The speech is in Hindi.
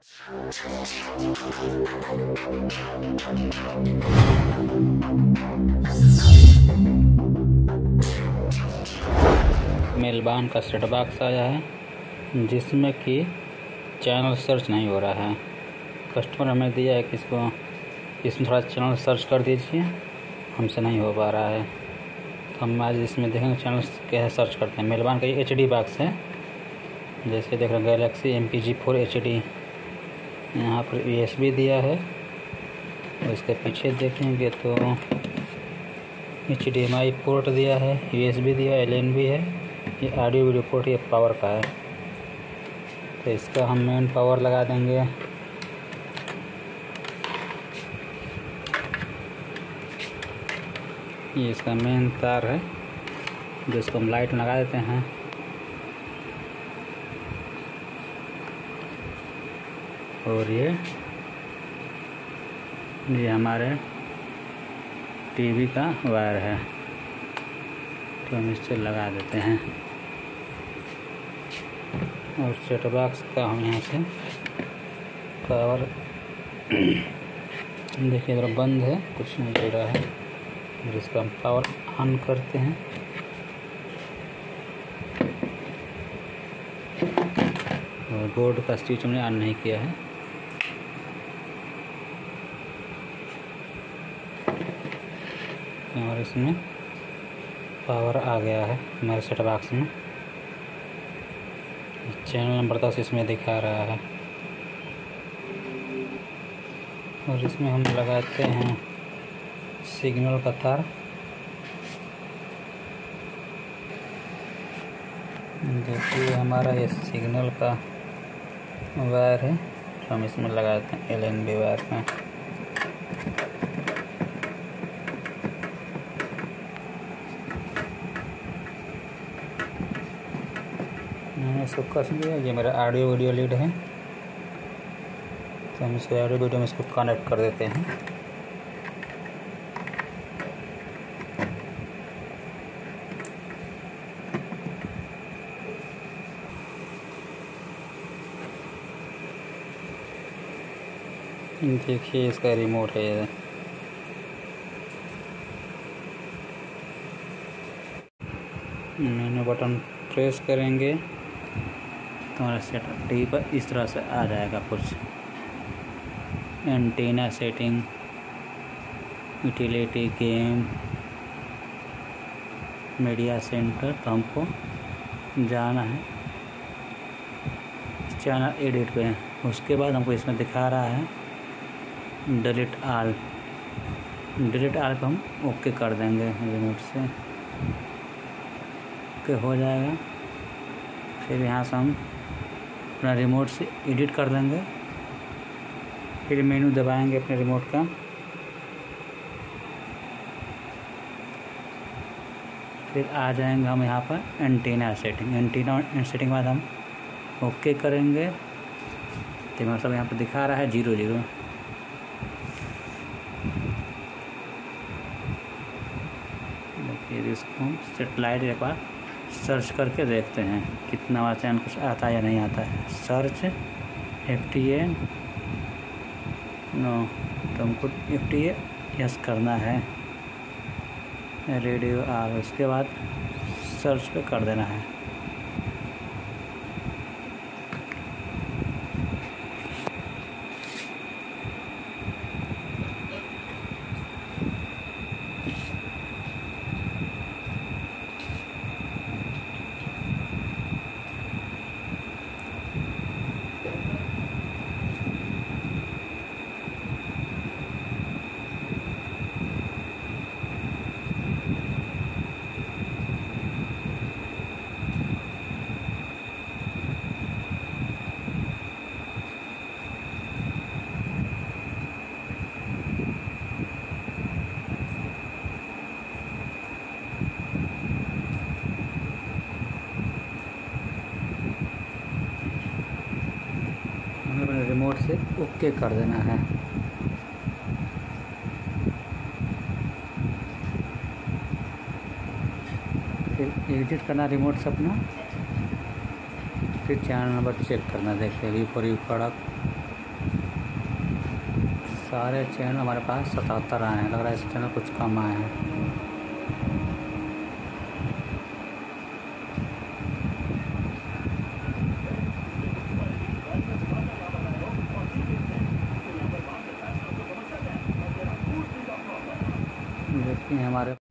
मेलबॉर्न का सेट बॉक्स आया है जिसमें कि चैनल सर्च नहीं हो रहा है। कस्टमर हमें दिया है कि इसमें थोड़ा चैनल सर्च कर दीजिए, हमसे नहीं हो पा रहा है। तो हम आज इसमें देखेंगे चैनल कैसे सर्च करते हैं। मेलबॉर्न का ये HD बॉक्स है, जैसे देख रहे हैं गैलेक्सी MPG4 HD। यहाँ पर USB दिया है और इसके पीछे देखेंगे तो HDMI पोर्ट दिया है, USB दिया है, LN भी है। ये ऑडियो वीडियो पोर्ट ये पावर का है। तो इसका हम मेन पावर लगा देंगे। ये इसका मेन तार है जिसको हम लाइट लगा देते हैं। और ये हमारे टीवी का वायर है, तो हम इससे लगा देते हैं। और सेट बॉक्स का हम यहाँ से पावर देखिए इधर बंद है, कुछ नहीं चल रहा है। जिसका हम पावर ऑन करते हैं और बोर्ड का स्विच हमने ऑन नहीं किया है। और इसमें पावर आ गया है हमारे सेट बॉक्स में। चैनल नंबर 10 इसमें दिखा रहा है। और इसमें हम लगाते हैं सिग्नल का तार। देखिए हमारा ये सिग्नल का वायर है, तो हम इसमें लगाते हैं LNB वायर में। मैंने इसको कस दिया। ये मेरा ऑडियो वीडियो लीड है, तो हम इसको ऑडियो वीडियो में इसको कनेक्ट कर देते हैं। देखिए इसका रिमोट है ये। मेनू बटन प्रेस करेंगे तो हमारा सेट टीवी पर इस तरह से आ जाएगा कुछ। Antenna setting, utility, game, media centre. तो हमको जाना है चैनल एडिट पे। उसके बाद हमको इसमें दिखा रहा है डिलीट ऑल। डिलीट ऑल को हम ओके कर देंगे रिमोट से। ओके हो जाएगा। फिर यहाँ से हम अपना रिमोट से एडिट कर देंगे। फिर मेनू दबाएंगे अपने रिमोट का। फिर आ जाएंगे हम यहाँ पर एंटीना सेटिंग। एंटीना सेटिंग के बाद हम ओके करेंगे। तो मतलब यहाँ पर दिखा रहा है 00। देखिए इसको हम सेटेलाइट एक बार सर्च करके देखते हैं कितना वाला चैनल कुछ आता है या नहीं आता है। सर्च FTA नो, तो हमको FTA यस करना है। रेडियो आर, उसके बाद सर्च पे कर देना है। रिमोट से ओके कर देना है। फिर एग्जिट करना रिमोट से अपना। फिर चैनल नंबर चेक करना। देखते हैं फॉर यू प्रोडक्ट सारे चैनल हमारे पास 77 आए हैं। लग रहा है इस चैनल कुछ कम आए हैं। देखिए हमारे